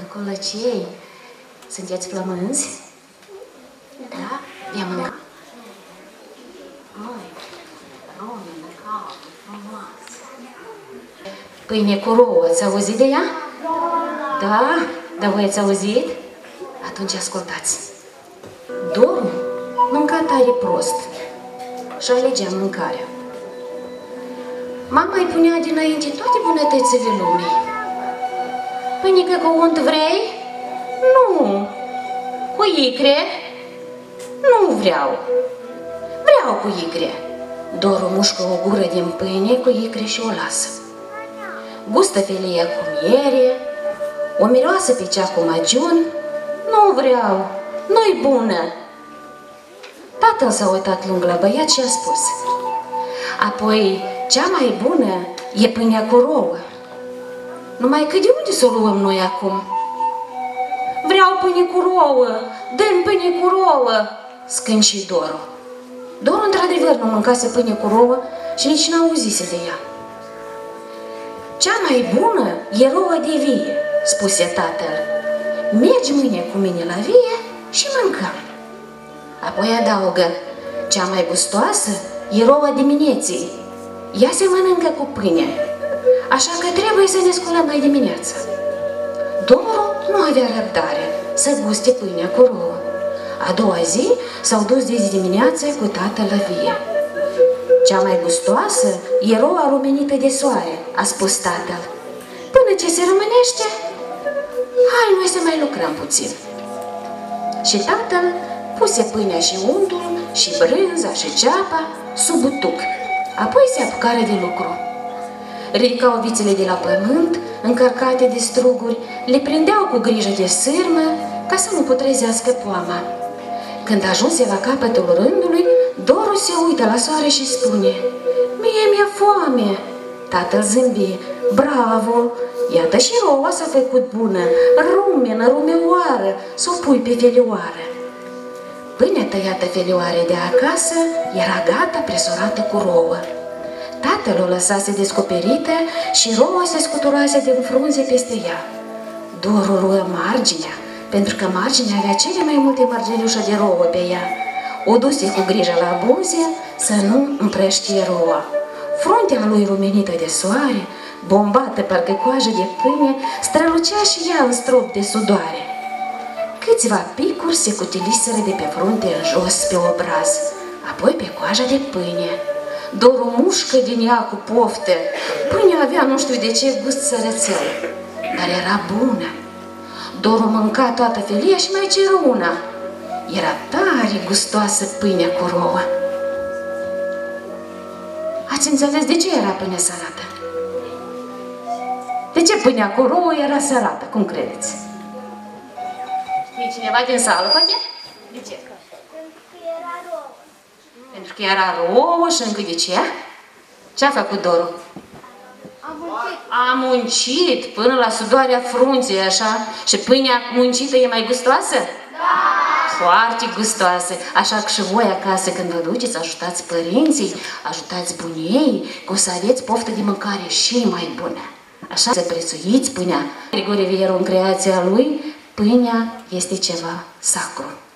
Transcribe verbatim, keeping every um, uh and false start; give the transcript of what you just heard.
Colăcei, sunteți flămânzi? Da? Vi-am mâncat? Pâine cu rouă, ați auzit de ea? Da? Dar voi ați auzit? Atunci ascultați. Doru mânca tare prost și alegea mâncarea. Mama îi punea dinainte toate bunătățile lumii. Pâinică cu unt vrei? Nu. Cu icre? Nu vreau. Vreau cu icre. Doru mușcă o gură din pâine cu icre și o lasă. Gustă felia cu miere, o miroasă pe cea cu magiun. Nu vreau, nu-i bună. Tatăl s-a uitat lung la băiat și a spus: apoi, cea mai bună e pâinea cu rouă. Numai că de unde să o luăm noi acum? Vreau pâine cu rouă, dă-mi pâine cu rouă, scânci Doru. Doru într-adevăr nu mâncase pâine cu rouă și nici n-a auzise de ea. Cea mai bună e rouă de vie, spuse tatăl. Mergi mâine cu mine la vie și mâncăm. Apoi adaugă: cea mai gustoasă e rouă dimineții. Ea se mănâncă cu pâine, așa că trebuie să ne sculăm mai dimineața. Doru nu avea răbdare să guste pâinea cu rouă. A doua zi s-au dus de dimineață cu tatăl la vie. Cea mai gustoasă e roa rumenită de soare, a spus tatăl. Până ce se rămânește, hai noi să mai lucrăm puțin. Și tatăl puse pâinea și untul și brânza și ceapa sub butuc. Apoi se apucară de lucru. Ridicau vițele de la pământ, încărcate de struguri, le prindeau cu grijă de sârmă ca să nu putrezească poama. Când ajunse la capătul rândului, Doru se uită la soare și spune: mie mi-e foame. Tatăl zâmbi: bravo, iată și roua s-a făcut bună, rumenă, rumeoară, s-o pui pe felioară. Pâinea tăiată felioare de acasă era gata presurată cu rouă. Tatăl o lăsase descoperită și roua se scuturase de un frunze peste ea. Doru luă marginea, pentru că marginea avea cele mai multe mărgeliușă de rouă pe ea. O duse cu grijă la buze să nu împrăștie roua. Fruntea lui rumenită de soare, bombată parcă coajă de pâine, strălucea și ea în strop de sudoare. Câțiva picuri se cutiliseră de pe frunte în jos pe obraz, apoi pe coaja de pâine. Doru mușcă din ea cu poftă. Pâinea avea nu știu de ce gust sărățel, dar era bună. Doru mânca toată felia și mai ceru una. Era tare gustoasă pâinea cu rouă. Ați înțeles de ce era pâinea sărată? De ce pâinea cu rouă era sărată? Cum credeți? E cineva din sală, poate? De ce? Pentru că era rouă. Pentru că era rouă și încă de ce? Ce a făcut Doru? A muncit. A muncit până la sudoarea frunții, așa? Și pâinea muncită e mai gustoasă? Da! Foarte gustoasă. Așa că și voi acasă, când vă duceți, ajutați părinții, ajutați bunii, că o să aveți poftă de mâncare și mai bună. Așa să prețuiți pâinea. Grigore Vieru, în creația lui, pâinea este ceva sacru.